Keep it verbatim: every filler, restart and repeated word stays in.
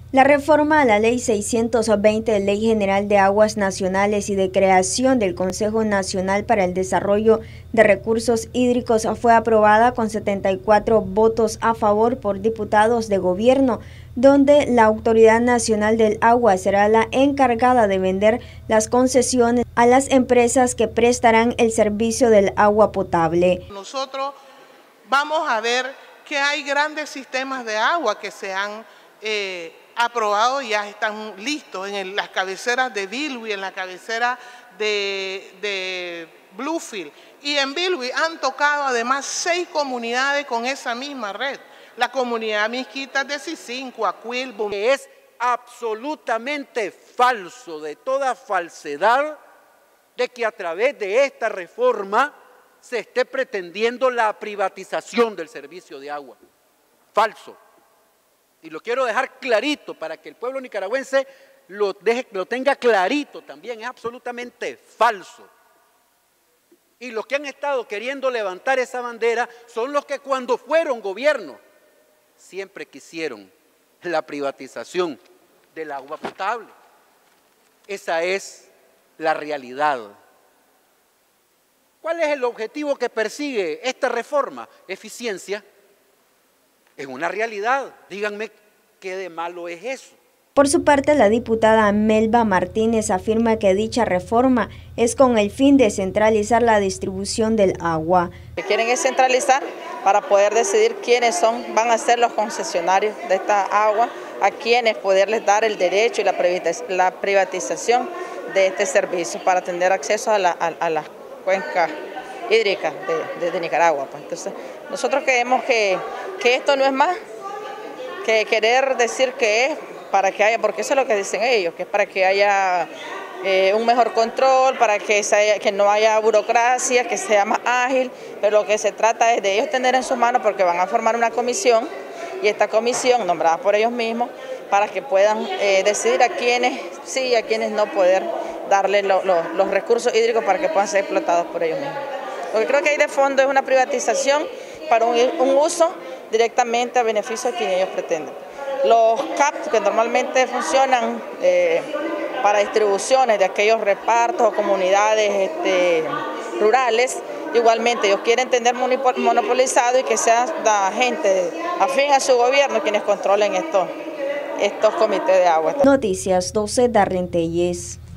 La reforma a la Ley seiscientos veinte, Ley General de Aguas Nacionales y de creación del Consejo Nacional para el Desarrollo de Recursos Hídricos fue aprobada con setenta y cuatro votos a favor por diputados de gobierno, donde la Autoridad Nacional del Agua será la encargada de vender las concesiones a las empresas que prestarán el servicio del agua potable. Nosotros vamos a ver que hay grandes sistemas de agua que se han eh, aprobado y ya están listos en el, las cabeceras de Bilwi, en la cabecera de, de Bluefield. Y en Bilwi han tocado además seis comunidades con esa misma red. La comunidad Misquitas de Sicinco, Acuilbo. Es absolutamente falso, de toda falsedad, de que a través de esta reforma se esté pretendiendo la privatización del servicio de agua. Falso. Y lo quiero dejar clarito para que el pueblo nicaragüense lo, deje, lo tenga clarito también, es absolutamente falso. Y los que han estado queriendo levantar esa bandera son los que cuando fueron gobierno siempre quisieron la privatización del agua potable. Esa es la realidad. ¿Cuál es el objetivo que persigue esta reforma? Eficiencia. Es una realidad. Díganme qué de malo es eso. Por su parte, la diputada Melba Martínez afirma que dicha reforma es con el fin de centralizar la distribución del agua. Lo que quieren es centralizar para poder decidir quiénes son, van a ser los concesionarios de esta agua, a quienes poderles dar el derecho y la privatización de este servicio para tener acceso a la, a, a las cuencas hídricas de, de, de Nicaragua. Pues. Entonces, nosotros creemos que, que esto no es más que querer decir que es para que haya, porque eso es lo que dicen ellos, que es para que haya eh, un mejor control, para que, se, que no haya burocracia, que sea más ágil, pero lo que se trata es de ellos tener en sus manos, porque van a formar una comisión, y esta comisión, nombrada por ellos mismos, para que puedan eh, decidir a quienes sí y a quienes no poder darle lo, lo, los recursos hídricos para que puedan ser explotados por ellos mismos. Lo que creo que hay de fondo es una privatización para un, un uso directamente a beneficio de quien ellos pretenden. Los C A P que normalmente funcionan eh, para distribuciones de aquellos repartos o comunidades este, rurales, igualmente ellos quieren tener monopolizado y que sea la gente afín a su gobierno quienes controlen estos, estos comités de agua. Noticias doce, Darren Telles.